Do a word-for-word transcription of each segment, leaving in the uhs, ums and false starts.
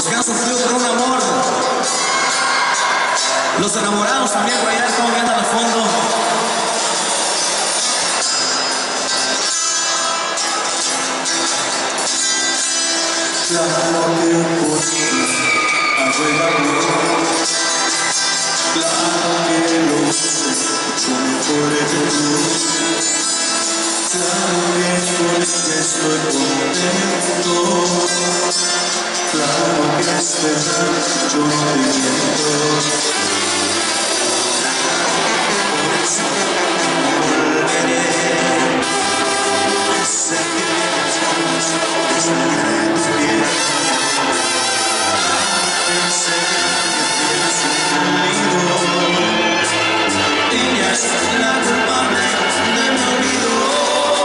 los que han sufrido por un amor, los enamorados también por allá estamos viendo al fondo. Claro que por ti hago el amor, claro que lo sé mucho mejor que tú, claro que con este estoy contento, claro que es verdad, yo no te miento. Por eso volveré, sé que tienes ganas de salir de tu piel. Sé que tienes entendido y ya es la culpable de mi olvido.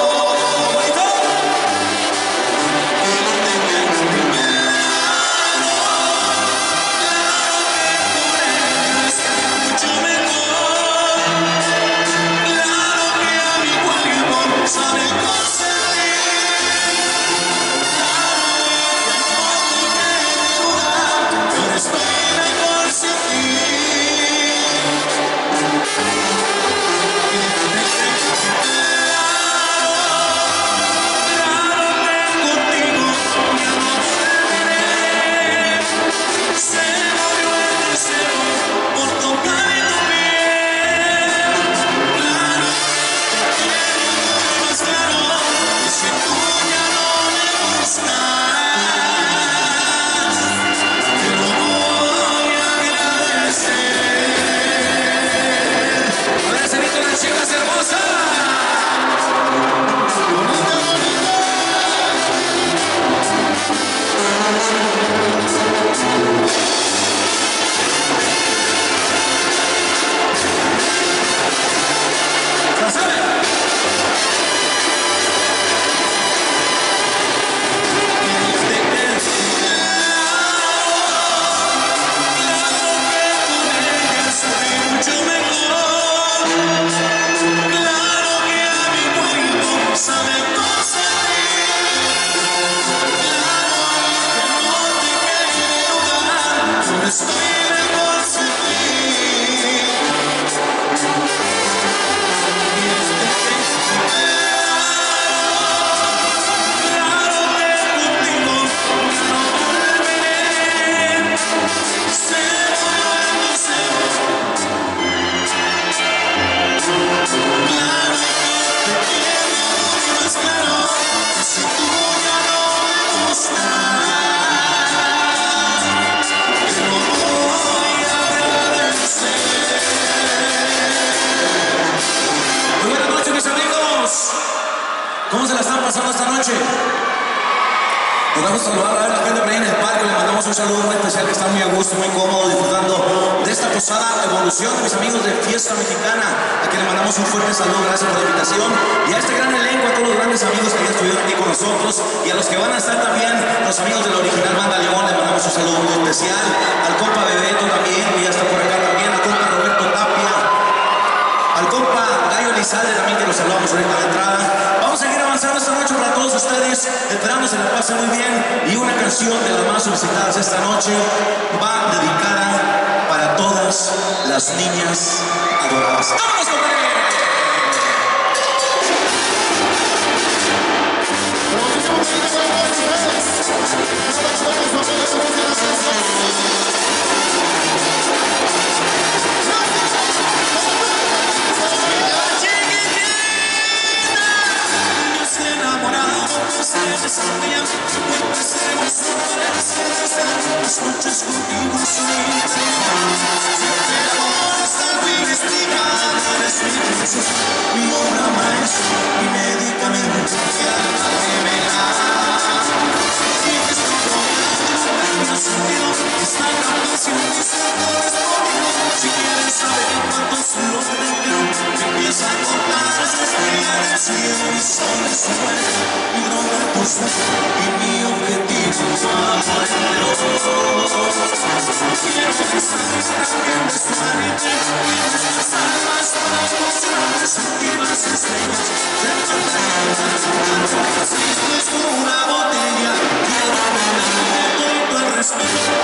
¿Cómo se la están pasando esta noche? Nos vamos a saludar a ver la gente por ahí en el parque. Le mandamos un saludo muy especial que está muy a gusto, muy cómodo, disfrutando de esta posada Evolución de mis amigos de Fiesta Mexicana. A quien le mandamos un fuerte saludo, gracias por la invitación. Y a este gran elenco, a todos los grandes amigos que ya estuvieron aquí con nosotros. Y a los que van a estar también, los amigos de la original Banda León, le mandamos un saludo muy especial. Al compa Bebeto también, que ya está por acá también. Al compa Roberto Tapia. Al compa Gallo Elizalde también, que nos saludamos ahorita a la entrada. Vamos a seguir avanzando esta noche para todos ustedes, esperando se la pasen muy bien. Y una canción de las más solicitadas esta noche va dedicada para todas las niñas adoradas. ¡Vámonos con él! Noches contigo soñé, el amor es algo investigado, eres mi dulce, mi obra maestra, mi medicamento, mi alma gemela. Y te estoy rodeando, no sentido, esta gran canción está correspondiendo. Si quieres saber cuántos los tengo, empieza a contar las estrellas del cielo y son de su muerte, mi droga, tu suerte y mi objetivo, amor generoso. Quiero que sabes también de su marido, y nuestras almas para emocionar, sentir las estrellas del planeta. Esto es como una botella, quiero beber todo el respeto.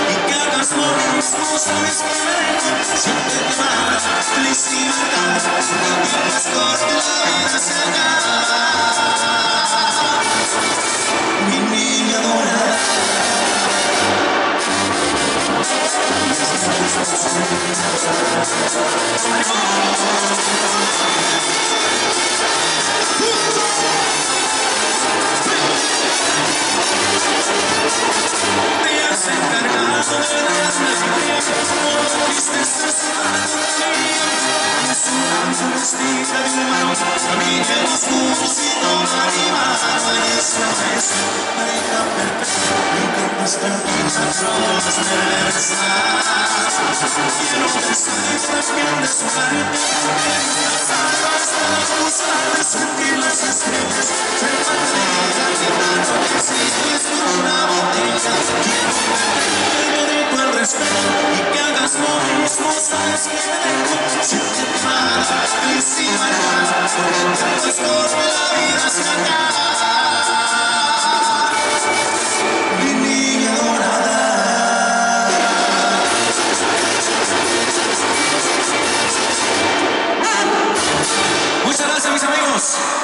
sabes que me dejo siempre te manda felicidad, porque el tiempo es corto y la vida se acaba. Mi niña dorada. Te has encargado de darme tiempo, tristeza es un ángel vestida de un varón, caminemos juntos y toma mi mano. Esa es pareja perfecta, nunca nuestra vida nos perversa. Quiero besar también de su parte, mientras hasta gustar sentir las estrellas, ser parte de la vida que sigues con una botella. Quiero que te dedico el respeto y que hagas lo mismo, sabes que me dejo siempre te manda felicidad, porque el tiempo es corto, la vida se acaba. Mi niña dorada. Muchas gracias, mis amigos.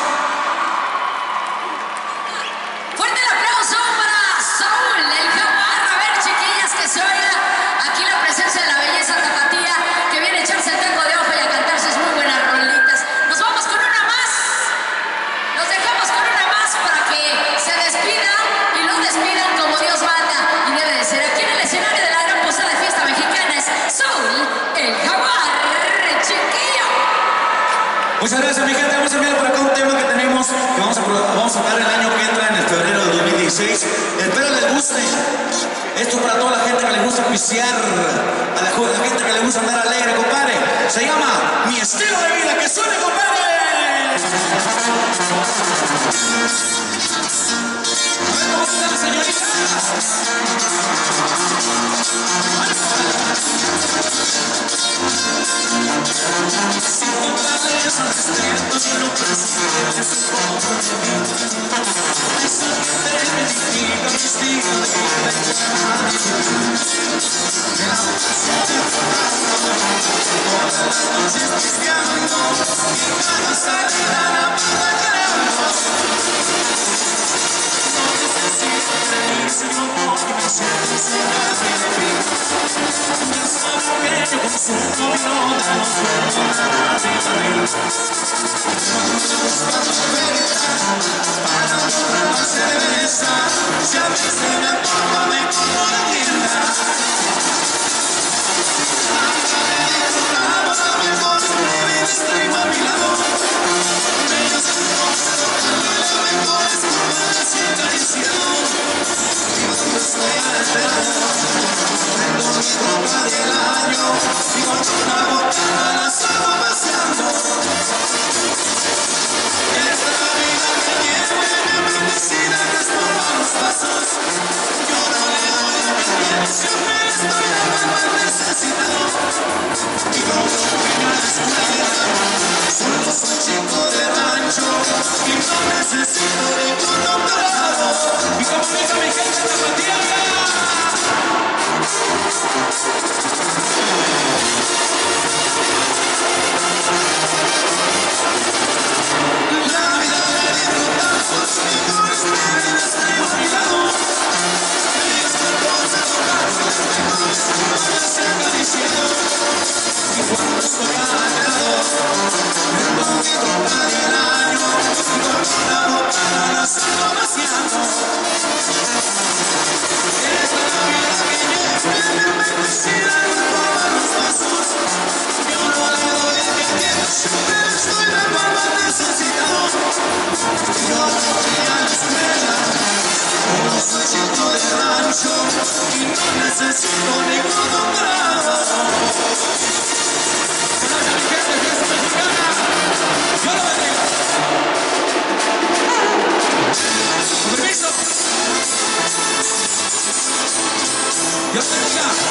Fuerte el aplauso para Saúl, el Jaguar. A ver, chiquillas, que se oiga aquí la presencia de la belleza tapatía que viene a echarse el taco de ojo y a cantar sus muy buenas rolitas. Nos vamos con una más. Nos dejamos con una más para que se despidan y los despidan como Dios manda. Y debe de ser aquí en el escenario de la gran posada de fiesta mexicana es Saúl, el Jaguar, chiquillo. Muchas gracias, mi gente. Vamos a enviar por acá un tema que tenemos que vamos a, vamos a tocar el año que entra, en el febrero del dos mil dieciséis. Espero les guste. Esto es para toda la gente que le gusta pisear, a la, la gente que le gusta andar alegre, compadre. Se llama Mi Estilo de Vida. ¡Que suene, compadre! A ver cómo está la señorita. Si totales al despierto y no presientes un poco de mí, esa que te edifica mi estilo de vida y de la pasión de tu casa, todas las noches pisteando y cada salida la para querernos. No necesito reír, sino porque me siento enseñarme de mí. Yo consumo vino de los buenos para vivir. Cuando me gusta tu veritas, para comprar la cerveza, si a veces me antoja me como la tienda. Hasta me disfrutamos la mejor bebidas traigo a mi lado. Bellos entonces tocando y las mejores curvas y acariciado. Y cuando estoy alterado, prendo mi ropa del año y con una botana la salgo paseando. Esta es la vida que tiene mi medicina que estorba los pasos. Yo no le doy a mi tiempo, siempre estoy de mal necesitado. Y como fui a la escuela, solo soy chico de rancho y no necesito ningún doctorado. Y como dice mi gente tapatía. La vida la disfrutamos, mejores bebidas traigo a mi lado. Bellos cuerpos a tocar, las mejores curvas y acariciado. Y cuando estoy alterado, prendo mi ropa del año y con una botana la salgo paseando. Esta es la vida que lleva mi medicina y estorba los pasos. Yo no le doy a mi tiempo, siempre estoy de mal necesitado. Yo no fui a la escuela, solo soy chico de rancho y no necesito ningún doctorado. Gracias, mi gente, fiesta mexicana. Yo lo bendiga. Con permiso. Dios te bendiga.